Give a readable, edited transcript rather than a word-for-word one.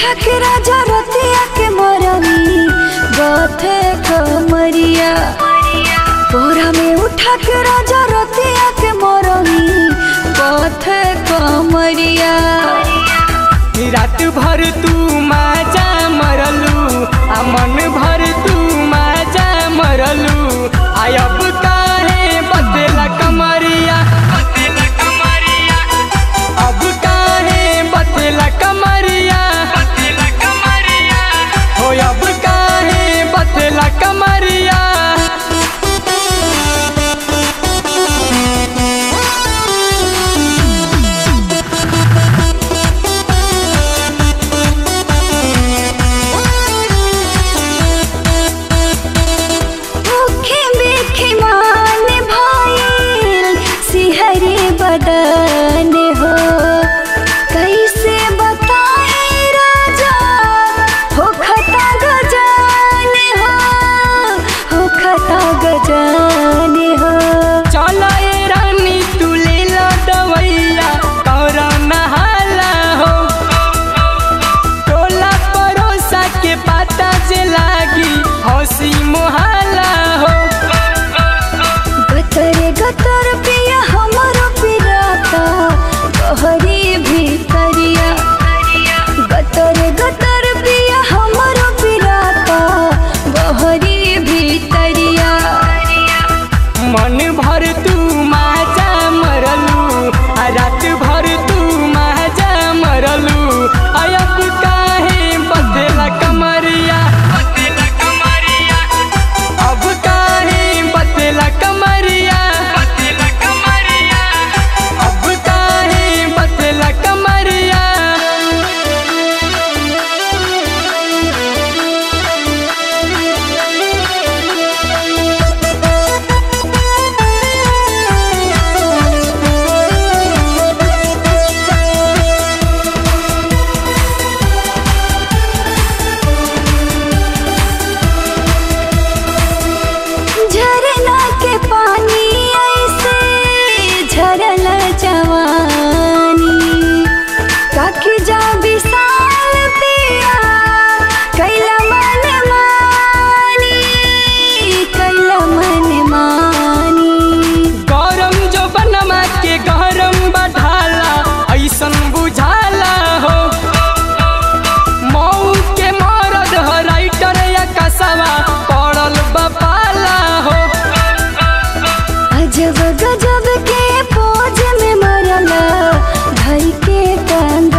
उठा के राजा रतिया के मरनी गथे कमरिया। कोरा में उठा के राजा रतिया के मरनी गथे कमरिया। रात भर तू माजा मरलू आ मन भर तू माजा मरलू। अब काहे बदला कमरिया, अब काहे बदला कमरिया, हो अब काहे बदला कमरिया। बदन हो कैसे बताए राजा हो खता गजान हो खता गजान हो। चलो ए रानी तू ले लो दवैया कर नहाला हो। टोला परोसा के पता जे लागी हंसी मोहाला हो। गतर गतर पिया हमरो बहरी भीतरिया। गतर गतर पिया हमरो पिराता बहरी भीतरिया। मन भर तू माजा मरलू आ रात भर तू माजा मरलू। अब काहे बदला कमरिया, अब काहे बदला कमरिया, अब काहे बदला कमरिया। झरना के पानी ऐसे झरल जवानी। काकी जा विशाल पिया कैला मन मानी, कैला मन मानी। गरम जो बनमा के गरम बढ़ाला ऐसन बुझाला हो। मऊ के मरद हो राइटर या कसवा पड़ल बपाला हो। अजब गजब के पोज में मरला धई के कंद